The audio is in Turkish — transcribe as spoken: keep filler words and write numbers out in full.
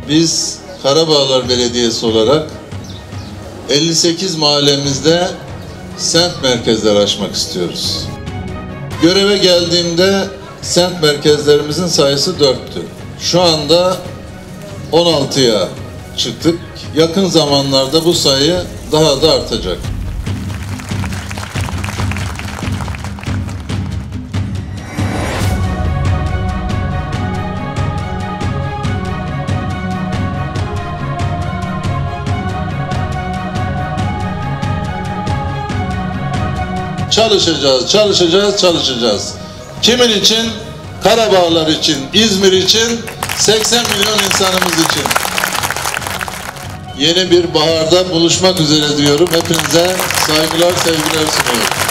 biz Karabağlar Belediyesi olarak elli sekiz mahallemizde semt merkezleri açmak istiyoruz. Göreve geldiğimde semt merkezlerimizin sayısı dörttü. Şu anda on altıya çıktık. Yakın zamanlarda bu sayı daha da artacak. Çalışacağız, çalışacağız, çalışacağız. Kimin için? Karabağlar için, İzmir için, seksen milyon insanımız için. Yeni bir baharda buluşmak üzere diyorum. Hepinize saygılar, sevgiler sunuyorum.